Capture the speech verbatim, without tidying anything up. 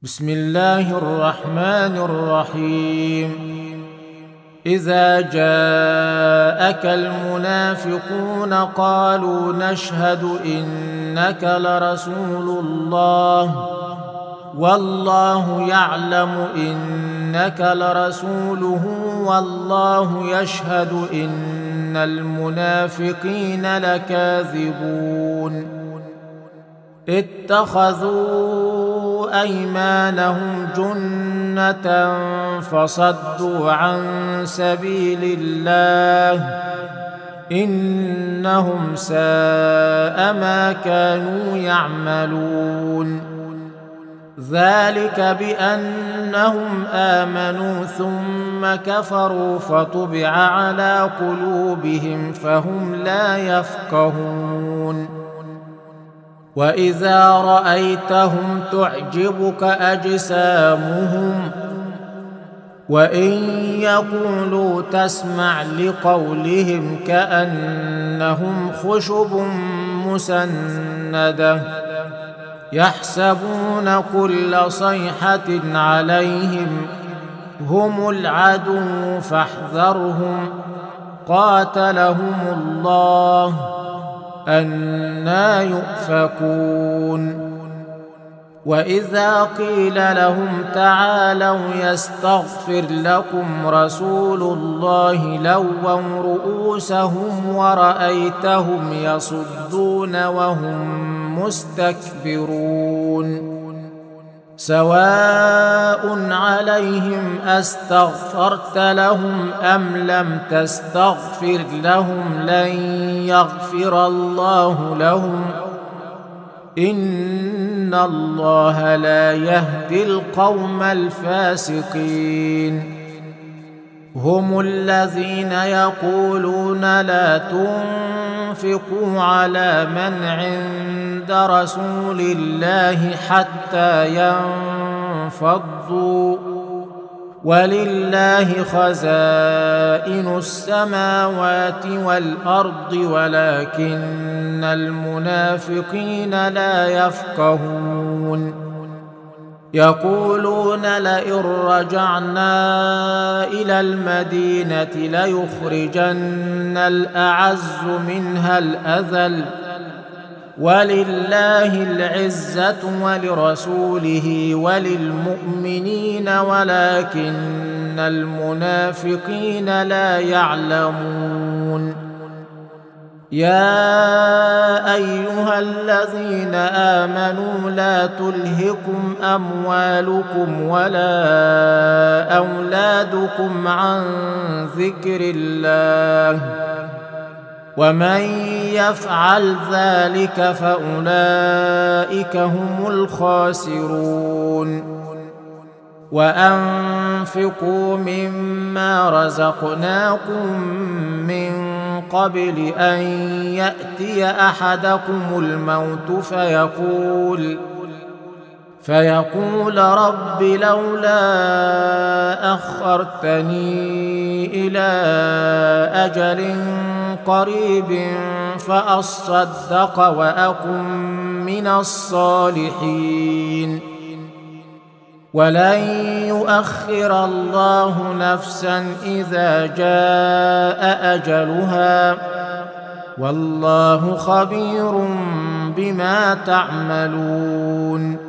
بسم الله الرحمن الرحيم. إذا جاءك المنافقون قالوا نشهد إنك لرسول الله والله يعلم إنك لرسوله والله يشهد إن المنافقين لكاذبون. اتخذوا أيمانهم جنة فصدوا عن سبيل الله إنهم ساء ما كانوا يعملون. ذلك بأنهم آمنوا ثم كفروا فطبع على قلوبهم فهم لا يفقهون. وإذا رأيتهم تعجبك أجسامهم وإن يقولوا تسمع لقولهم كأنهم خشب مسندة يحسبون كل صيحة عليهم هم العدو فاحذرهم قاتلهم الله أنى يؤفكون. وإذا قيل لهم تعالوا يستغفر لكم رسول الله لووا رؤوسهم ورأيتهم يصدون وهم مستكبرون. سواء عليهم أستغفرت لهم أم لم تستغفر لهم لن يغفر الله لهم إن الله لا يهدي القوم الفاسقين. هم الذين يقولون لا تنفقوا على من عند رسول الله حتى ينفضوا ولله خزائن السماوات والأرض ولكن المنافقين لا يفقهون. يقولون لئن رجعنا إلى المدينة ليخرجن الأعز منها الأذل ولله العزة ولرسوله وللمؤمنين ولكن المنافقين لا يعلمون. يا أيها الذين آمنوا لا تلهكم أموالكم ولا أولادكم عن ذكر الله ومن يفعل ذلك فأولئك هم الخاسرون. وأنفقوا مما رزقناكم من قبل أن يأتي أحدكم الموت فيقول فيقول رب لولا أخرتني إلى أجل قريب فأصدق وأكن من الصالحين. ولن يؤخر الله نفسا إذا جاء أجلها والله خبير بما تعملون.